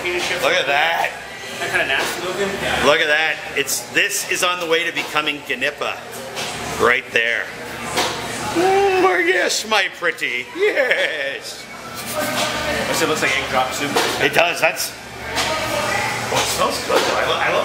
potato chips. Look at that. That kind of nasty looking. Yeah. Look at that. This is on the way to becoming GNIPA. Right there. Oh, yes, my pretty. Yes. It looks like egg drop soup. It does. Oh, it smells good though. I